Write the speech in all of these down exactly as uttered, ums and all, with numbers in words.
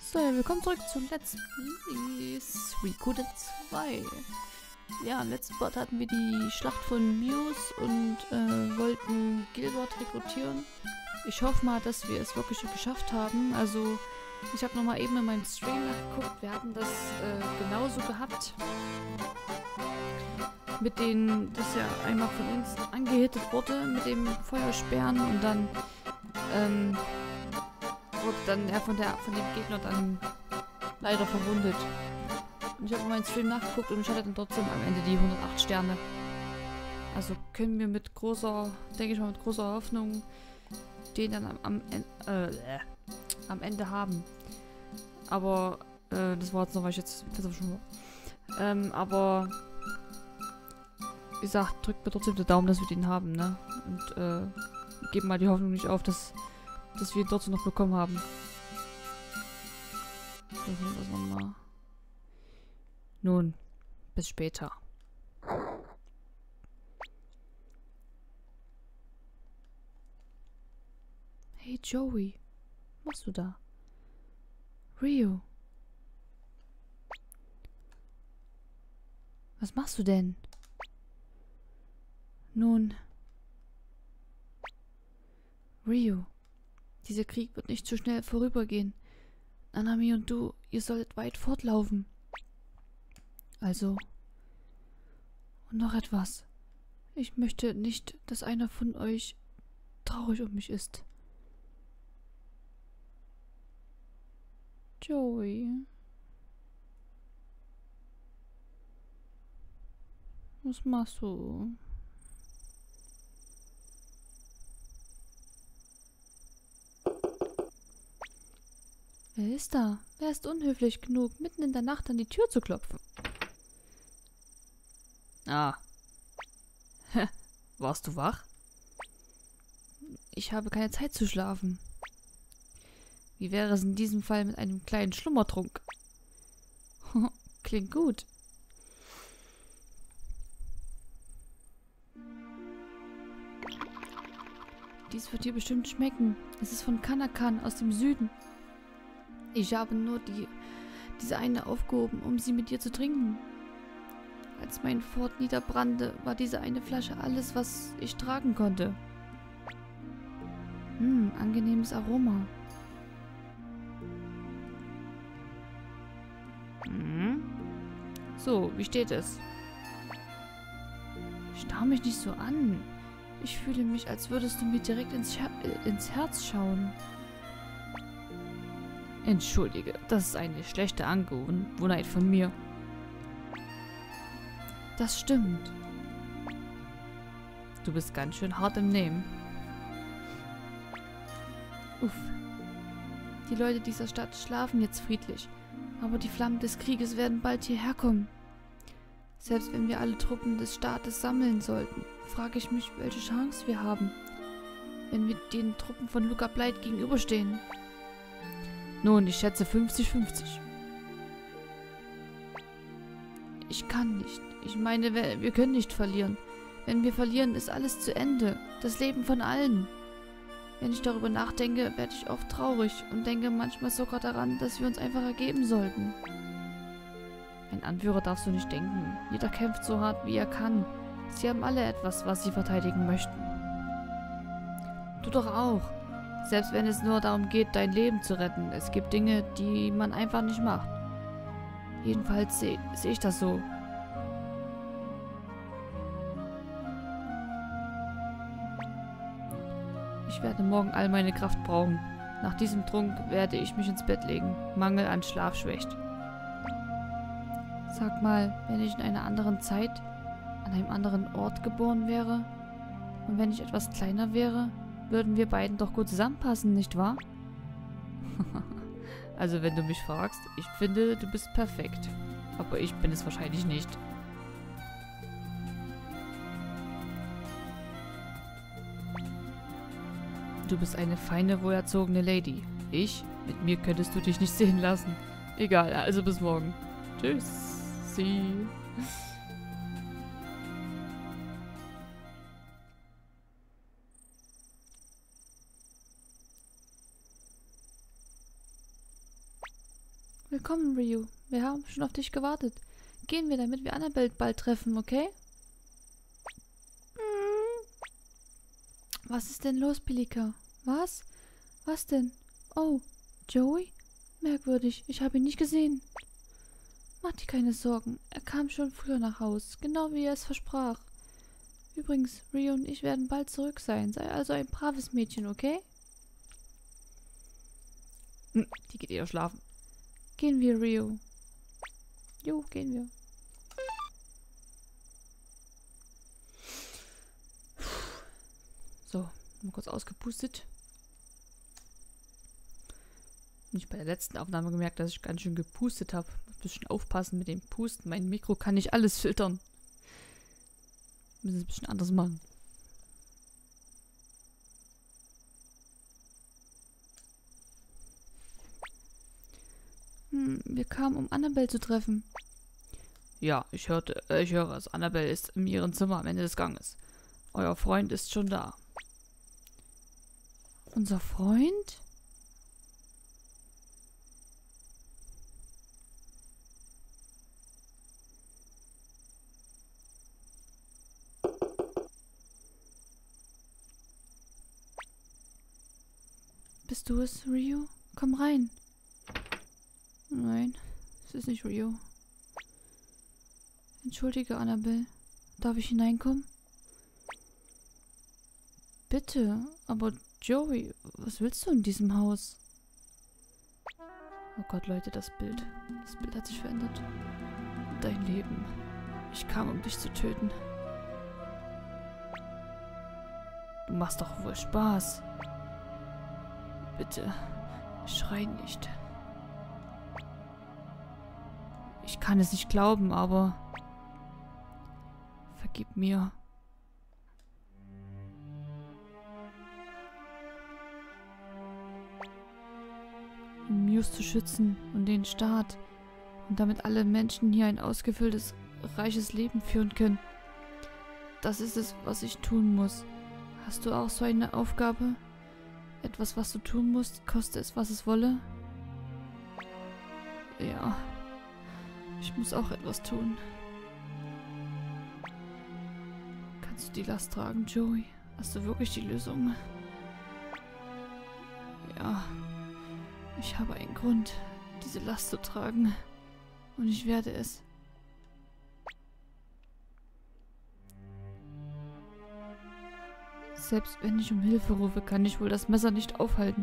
So, ja, willkommen zurück zu Let's Play Suikoden zwei. Ja, im letzten Part hatten wir die Schlacht von Mios und äh, wollten Gilbert rekrutieren. Ich hoffe mal, dass wir es wirklich geschafft haben. Also, ich habe nochmal eben in meinem Stream nachgeguckt. Wir hatten das äh, genauso gehabt. Mit den, dass ja einmal von uns angehittet wurde mit dem Feuersperren und dann ähm, wurde dann er von der von dem Gegner dann leider verwundet. Und ich habe in meinem Stream nachgeguckt und ich hatte dann trotzdem am Ende die hundertacht Sterne. Also können wir mit großer, denke ich mal mit großer Hoffnung den dann am, am, äh, äh, am Ende haben. Aber äh, das war jetzt noch, weil ich jetzt schon ähm, aber wie gesagt, drückt mir trotzdem den Daumen, dass wir den haben, ne? Und äh, geben mal die Hoffnung nicht auf, dass dass wir ihn trotzdem noch bekommen haben. Lassen wir das nochmal. Nun, bis später. Hey Joey, was machst du da? Ryo. Was machst du denn? Nun. Ryo. Dieser Krieg wird nicht so schnell vorübergehen. Nanami und du, ihr solltet weit fortlaufen. Also. Und noch etwas. Ich möchte nicht, dass einer von euch traurig um mich ist. Joey. Was machst du? Wer ist da? Wer ist unhöflich genug, mitten in der Nacht an die Tür zu klopfen? Ah. Warst du wach? Ich habe keine Zeit zu schlafen. Wie wäre es in diesem Fall mit einem kleinen Schlummertrunk? Klingt gut. Dies wird dir bestimmt schmecken. Es ist von Kanakan aus dem Süden. Ich habe nur die, diese eine aufgehoben, um sie mit dir zu trinken. Als mein Fort niederbrannte, war diese eine Flasche alles, was ich tragen konnte. Hm, angenehmes Aroma. Hm. So, wie steht es? Starr mich nicht so an. Ich fühle mich, als würdest du mir direkt ins, Her ins Herz schauen. Entschuldige, das ist eine schlechte Angewohnheit von mir. Das stimmt. Du bist ganz schön hart im Nehmen. Uff. Die Leute dieser Stadt schlafen jetzt friedlich, aber die Flammen des Krieges werden bald hierher kommen. Selbst wenn wir alle Truppen des Staates sammeln sollten, frage ich mich, welche Chance wir haben, wenn wir den Truppen von Luca Blight gegenüberstehen. Nun, ich schätze fünfzig fünfzig. Ich kann nicht. Ich meine, wir können nicht verlieren. Wenn wir verlieren, ist alles zu Ende. Das Leben von allen. Wenn ich darüber nachdenke, werde ich oft traurig und denke manchmal sogar daran, dass wir uns einfach ergeben sollten. Ein Anführer darfst du nicht denken. Jeder kämpft so hart, wie er kann. Sie haben alle etwas, was sie verteidigen möchten. Du doch auch. Selbst wenn es nur darum geht, dein Leben zu retten. Es gibt Dinge, die man einfach nicht macht. Jedenfalls sehe seh ich das so. Ich werde morgen all meine Kraft brauchen. Nach diesem Trunk werde ich mich ins Bett legen. Mangel an Schlaf schwächt. Sag mal, wenn ich in einer anderen Zeit, an einem anderen Ort geboren wäre und wenn ich etwas kleiner wäre, würden wir beiden doch gut zusammenpassen, nicht wahr? Also wenn du mich fragst, ich finde, du bist perfekt. Aber ich bin es wahrscheinlich nicht. Du bist eine feine, wohlerzogene Lady. Ich? Mit mir könntest du dich nicht sehen lassen. Egal, also bis morgen. Tschüssi. Willkommen, Ryu. Wir haben schon auf dich gewartet. Gehen wir, damit wir Annabelle bald treffen, okay? Was ist denn los, Pilika? Was? Was denn? Oh, Joey? Merkwürdig, ich habe ihn nicht gesehen. Mach dir keine Sorgen, er kam schon früher nach Haus, genau wie er es versprach. Übrigens, Ryu und ich werden bald zurück sein, sei also ein braves Mädchen, okay? Hm, die geht eher schlafen. Gehen wir, Ryu. Jo, gehen wir. So, mal kurz ausgepustet. Ich bei der letzten Aufnahme gemerkt, dass ich ganz schön gepustet habe. Muss ein bisschen aufpassen mit dem Pusten. Mein Mikro kann nicht alles filtern. Müssen es ein bisschen anders machen. Hm, wir kamen, um Annabelle zu treffen. Ja, ich hörte, äh, ich höre es. Annabelle ist in ihrem Zimmer am Ende des Ganges. Euer Freund ist schon da. Unser Freund? Bist du es, Ryu? Komm rein. Nein, es ist nicht Ryu. Entschuldige, Annabelle. Darf ich hineinkommen? Bitte, aber Joey, was willst du in diesem Haus? Oh Gott, Leute, das Bild. Das Bild hat sich verändert. Dein Leben. Ich kam, um dich zu töten. Du machst doch wohl Spaß. Bitte, schrei nicht. Ich kann es nicht glauben, aber vergib mir. Um Muse zu schützen und den Staat und damit alle Menschen hier ein ausgefülltes, reiches Leben führen können. Das ist es, was ich tun muss. Hast du auch so eine Aufgabe? Etwas, was du tun musst, koste es, was es wolle? Ja. Ich muss auch etwas tun. Kannst du die Last tragen, Joey? Hast du wirklich die Lösung? Ja. Ich habe einen Grund, diese Last zu tragen. Und ich werde es. Selbst wenn ich um Hilfe rufe, kann ich wohl das Messer nicht aufhalten.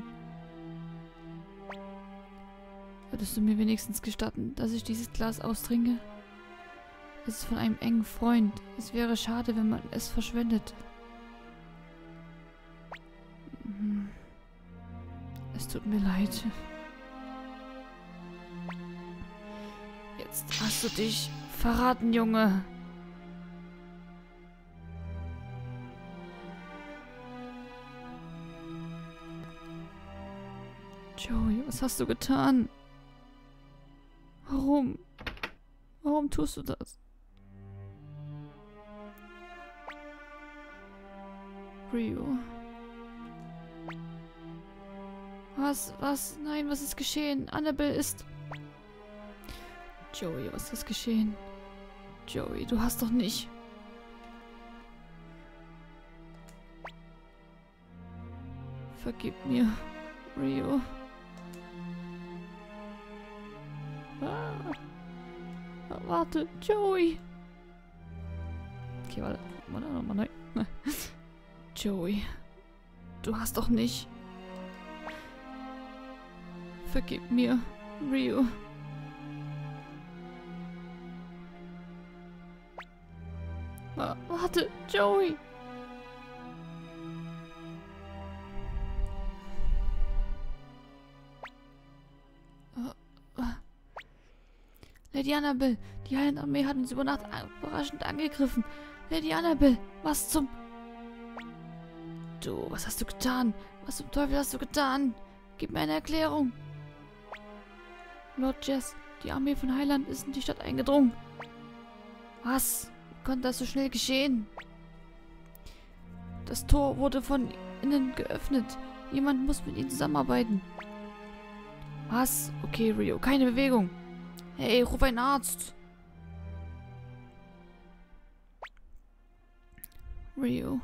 Würdest du mir wenigstens gestatten, dass ich dieses Glas austrinke? Es ist von einem engen Freund. Es wäre schade, wenn man es verschwendet. Es tut mir leid. Jetzt hast du dich verraten, Junge. Joey, was hast du getan? Warum? Warum tust du das? Ryu. Was? Was? Nein, was ist geschehen? Annabelle ist... Joey, was ist geschehen? Joey, du hast doch nicht... Vergib mir, Ryu. Ah. Warte, Joey. Okay, warte. Warte, nochmal neu. Joey, du hast doch nicht... Vergib mir, Ryu. Ah, warte, Joey. Lady Annabelle, die Heilenarmee hat uns über Nacht überraschend angegriffen. Lady Annabelle, was zum... Du, was hast du getan? Was zum Teufel hast du getan? Gib mir eine Erklärung. Lord Jess, die Armee von Heiland ist in die Stadt eingedrungen. Was? Wie konnte das so schnell geschehen? Das Tor wurde von innen geöffnet. Jemand muss mit ihnen zusammenarbeiten. Was? Okay, Rio, keine Bewegung. Hey, ruf einen Arzt. Rio.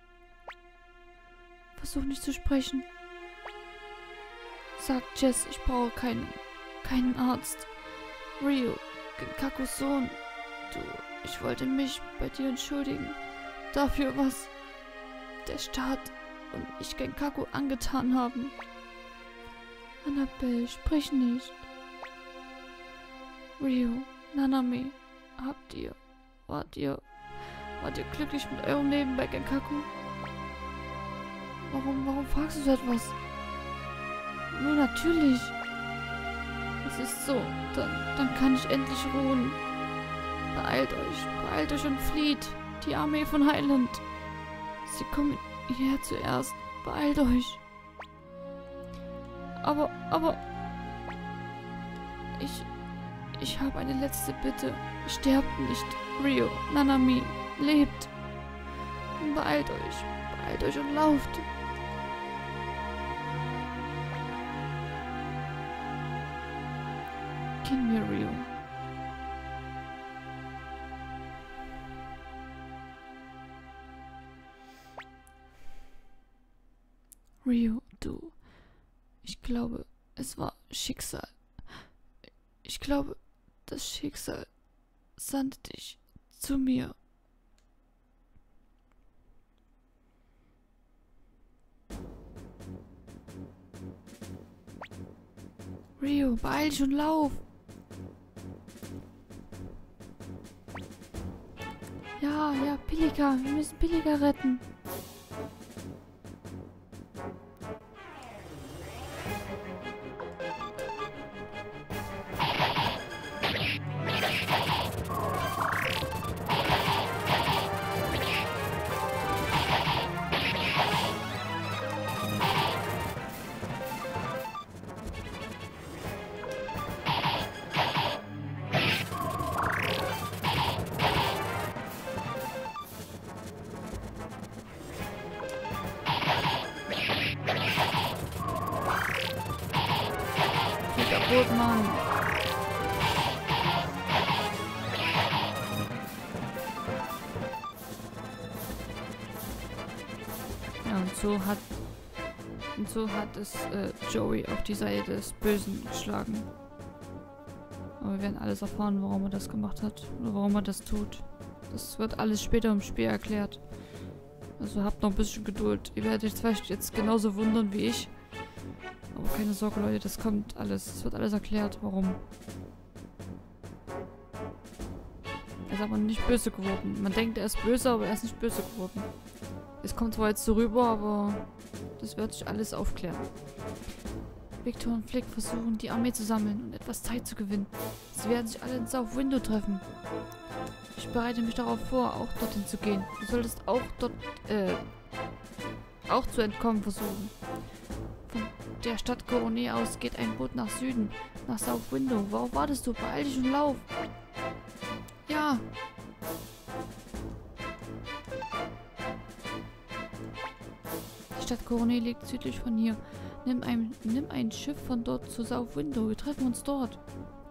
Versuch nicht zu sprechen. Sag Jess, ich brauche keinen, keinen Arzt. Rio, Genkakus Sohn. Du, ich wollte mich bei dir entschuldigen. Dafür, was der Staat und ich Genkaku angetan haben. Annabelle, sprich nicht. Rio, Nanami, habt ihr, wart ihr, wart ihr glücklich mit eurem Leben bei Genkaku? Warum, warum fragst du so etwas? Nur natürlich. Es ist so, dann, dann kann ich endlich ruhen. Beeilt euch, beeilt euch und flieht. Die Armee von Highland. Sie kommen hierher zuerst. Beeilt euch. Aber, aber... Ich... Ich habe eine letzte Bitte. Sterbt nicht. Rio, Nanami, lebt. Beeilt euch. Beeilt euch und lauft. Gehen wir, Rio. Rio, du. Ich glaube, es war Schicksal. Ich glaube, das Schicksal sandte dich zu mir. Rio, beeil dich und lauf. Ja, ja, Pilika, wir müssen Pilika retten. Gut, Mann. Ja, und so hat und so hat es äh, Joey auf die Seite des Bösen geschlagen. Aber wir werden alles erfahren, warum er das gemacht hat oder warum er das tut. Das wird alles später im Spiel erklärt. Also habt noch ein bisschen Geduld. Ihr werdet euch vielleicht jetzt genauso wundern wie ich. Aber keine Sorge, Leute, das kommt alles. Es wird alles erklärt, warum. Er ist aber nicht böse geworden. Man denkt, er ist böse, aber er ist nicht böse geworden. Es kommt zwar jetzt so rüber, aber das wird sich alles aufklären. Victor und Flick versuchen, die Armee zu sammeln und etwas Zeit zu gewinnen. Sie werden sich alle in South Window treffen. Ich bereite mich darauf vor, auch dorthin zu gehen. Du solltest auch dort, äh, auch zu entkommen versuchen. Von der Stadt Coronet aus geht ein Boot nach Süden, nach South Window. Worauf wartest du? Beeil dich und lauf. Ja. Die Stadt Coronet liegt südlich von hier. Nimm ein, nimm ein Schiff von dort zu South Window. Wir treffen uns dort.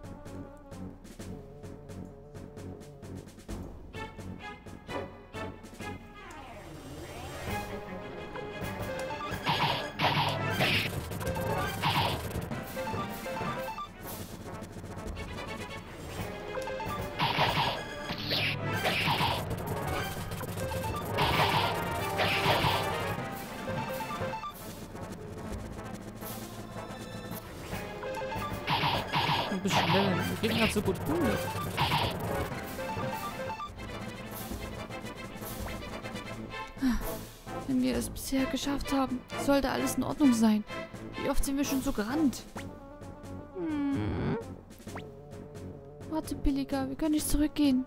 Ein bisschen schneller. Wir gehen halt so gut Kunde. Wenn wir es bisher geschafft haben, sollte alles in Ordnung sein. Wie oft sind wir schon so gerannt? Hm. Warte, Pilika, wir können nicht zurückgehen.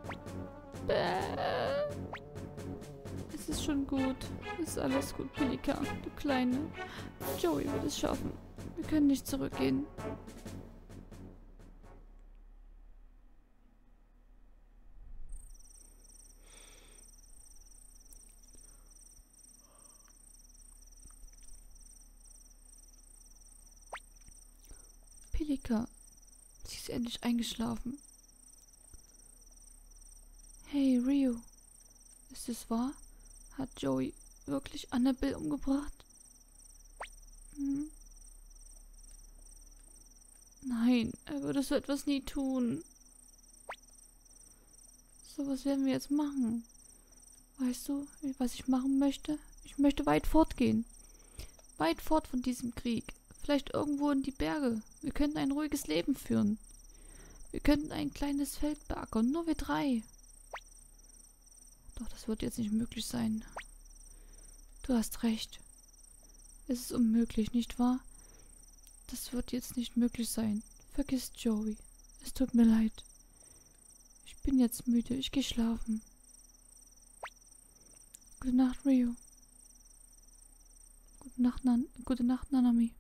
Bäh. Es ist schon gut. Es ist alles gut, Pilika, du Kleine. Joey wird es schaffen. Wir können nicht zurückgehen. Pilika. Sie ist endlich eingeschlafen. Hey, Rio. Ist es wahr? Hat Joey wirklich Annabelle umgebracht? Hm? Nein, er würde so etwas nie tun. So, was werden wir jetzt machen? Weißt du, was ich machen möchte? Ich möchte weit fortgehen. Weit fort von diesem Krieg. Vielleicht irgendwo in die Berge. Wir könnten ein ruhiges Leben führen. Wir könnten ein kleines Feld beackern. Nur wir drei. Doch das wird jetzt nicht möglich sein. Du hast recht. Es ist unmöglich, nicht wahr? Das wird jetzt nicht möglich sein. Vergiss Joey. Es tut mir leid. Ich bin jetzt müde. Ich gehe schlafen. Gute Nacht, Rio. Gute Nacht, Nan Gute Nacht, Nanami.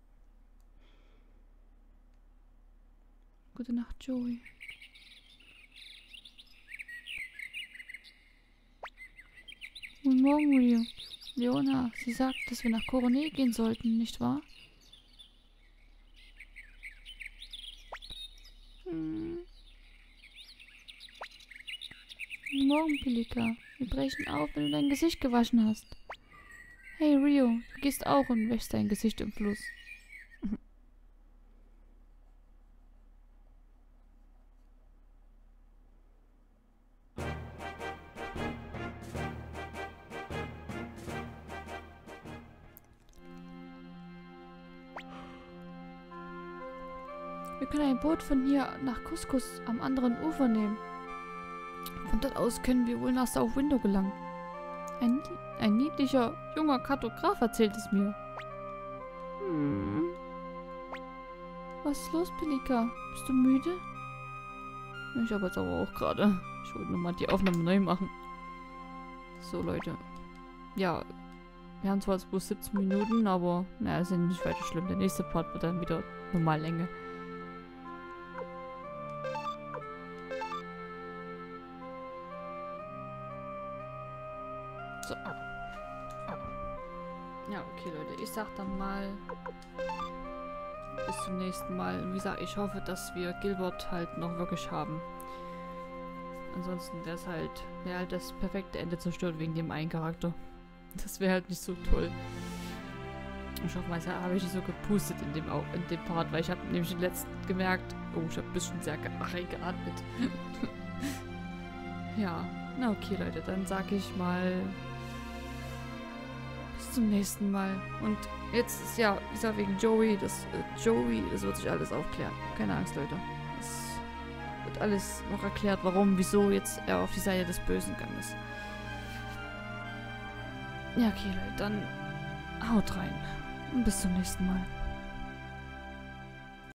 Gute Nacht, Joey. Guten Morgen, Rio. Leona, sie sagt, dass wir nach Coronet gehen sollten, nicht wahr? Hm. Guten Morgen, Pilika. Wir brechen auf, wenn du dein Gesicht gewaschen hast. Hey, Rio, du gehst auch und wäschst dein Gesicht im Fluss. Wir können ein Boot von hier nach Couscous am anderen Ufer nehmen. Von dort aus können wir wohl nach South Window gelangen. Ein, ein niedlicher, junger Kartograf erzählt es mir. Hm. Was ist los, Pilika? Bist du müde? Ich habe jetzt aber auch gerade. Ich wollte nochmal die Aufnahme neu machen. So, Leute. Ja, wir haben zwar bloß siebzehn Minuten, aber naja, ist ja nicht weiter schlimm. Der nächste Part wird dann wieder Normallänge. So. Ja, okay, Leute. Ich sag dann mal bis zum nächsten Mal. Und wie gesagt, ich hoffe, dass wir Gilbert halt noch wirklich haben. Ansonsten wäre es halt, wäre halt das perfekte Ende zerstört wegen dem einen Charakter. Das wäre halt nicht so toll. Ich hoffe mal, habe ich nicht so gepustet in dem, in dem Part, weil ich habe nämlich den letzten gemerkt, oh, ich habe ein bisschen sehr reingeatmet. Ja, na okay, Leute, dann sage ich mal bis zum nächsten Mal. Und jetzt ist ja, wie gesagt, wegen Joey, das äh, Joey, das wird sich alles aufklären. Keine Angst, Leute. Es wird alles noch erklärt, warum, wieso jetzt er auf die Seite des Bösen gegangen ist. Ja, okay, Leute, dann haut rein. Und bis zum nächsten Mal.